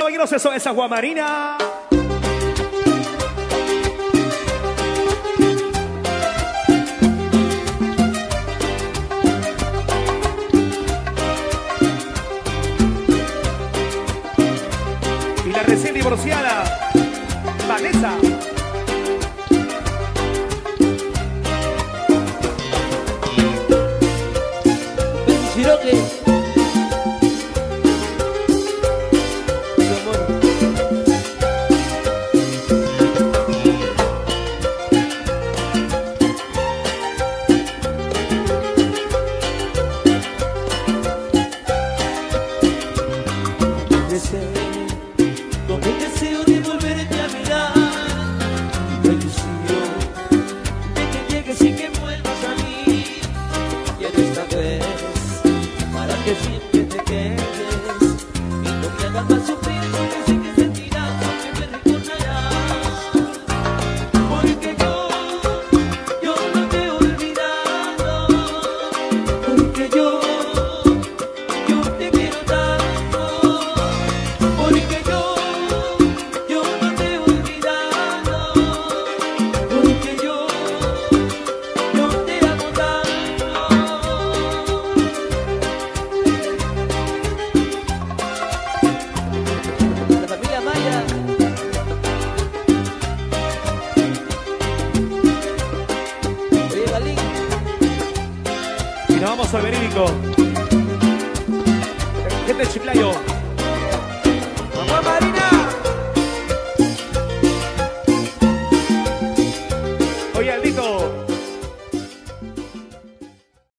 caballeros, eso es Agua Marina. Y la recién divorciada, Vanessa. Chiroque. Con el deseo de volverte a mirar, la ilusión de que llegues y que vuelvas a mí. Quiero esta vez para que siempre te quedes y no me hagas más sufrir, porque sé que sentirás lo que me recordarás. Porque yo no te he olvidado, porque yo te quiero tanto. Porque yo no te he olvidado, porque yo te amo tanto. La familia Maya. Oye, Galín. Y nos vamos al verídico. Gente de Chiclayo. Agua Marina.